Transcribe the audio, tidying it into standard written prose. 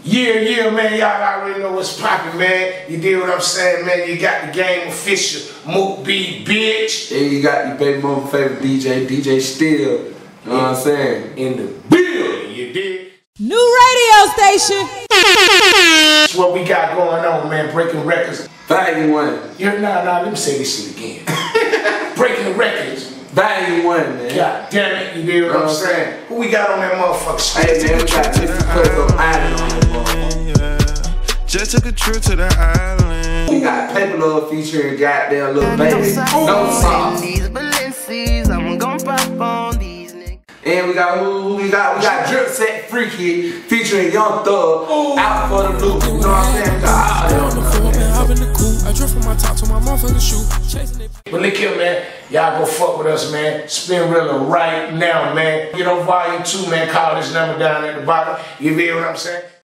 Yeah, man, y'all already know what's poppin', man. You did what I'm saying, man. You got the game official, Mook B, bitch. And you got your baby mama favorite DJ, DJ Steel. You know what I'm saying? In the building, you did. New radio station. That's what we got going on, man. Breaking records. Volume 1. Nah, let me say this shit again. Breaking records. Volume 1, man. God damn it, you did what I'm saying. Who we got on that motherfucker? Hey, man, we got Mr. Puzzle Island on the motherfucker. Just took a trip to the island. We got Paper Love featuring goddamn Lil Baby. No sauce. And we got who we got? We got Drip Set Freaky featuring Young Thug. Out for the loop. You know what I'm saying? We got all of them. I drip from my top to my motherfucking shoe. But look here, man. Y'all go fuck with us, man. Spinrilla right now, man. Get on volume 2, man. Call this number down at the bottom. You hear what I'm saying?